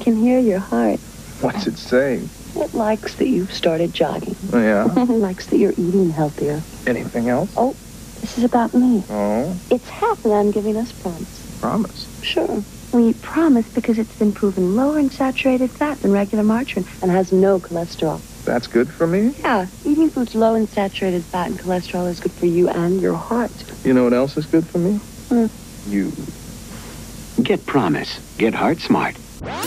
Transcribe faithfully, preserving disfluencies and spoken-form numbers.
can hear your heart. What's it saying? It likes that you've started jogging. Oh, yeah? It likes that you're eating healthier. Anything else? Oh, this is about me. Oh? It's happy I'm giving us promise. Promise? Sure. We eat promise because it's been proven lower in saturated fat than regular margarine and has no cholesterol. That's good for me? Yeah, eating foods low in saturated fat and cholesterol is good for you and your heart. You know what else is good for me? Hmm. You. Get Promise. Get heart smart.